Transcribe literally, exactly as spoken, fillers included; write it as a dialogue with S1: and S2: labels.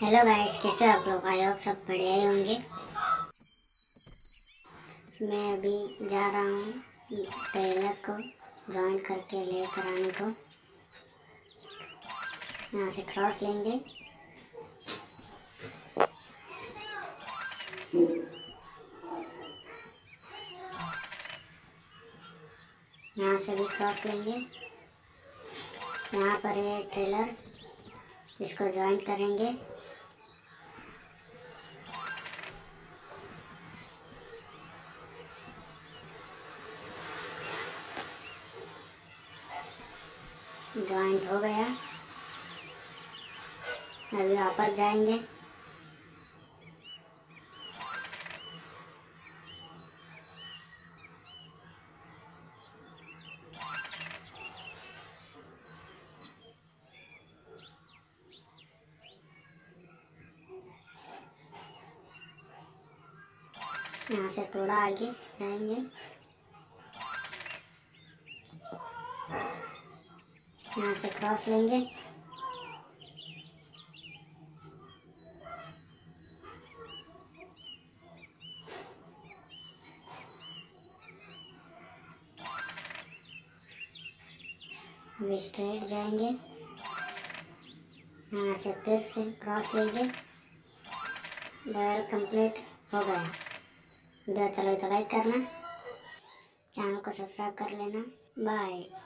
S1: Hello guys, कैसे आप लोग? आई होप सब बढ़िया ही होंगे। मैं अभी जा रहा हूँ ट्रेलर को ज्वाइन करके लेकर आने को। यहाँ से क्रॉस लेंगे, यहाँ से भी क्रॉस लेंगे। यहाँ पर है ट्रेलर, इसको ज्वाइन करेंगे। ज्वाइंट हो गया। अभी वापस जाएंगे। यहाँ से थोड़ा आगे जाएंगे, यहाँ से क्रॉस लेंगे। अभी स्ट्रेट जाएंगे, यहाँ से फिर से क्रॉस लेंगे। लेवल कंप्लीट हो गया। वीडियो चले तो लाइक करना, चैनल को सब्सक्राइब कर लेना। बाय।